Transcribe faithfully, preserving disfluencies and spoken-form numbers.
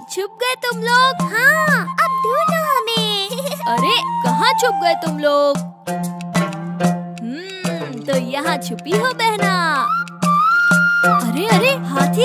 छुप गए तुम लोग? हाँ, अब ढूंढो हमें। अरे कहाँ छुप गए तुम लोग? हम्म, तो यहाँ छुपी हो बहना। अरे अरे हाथी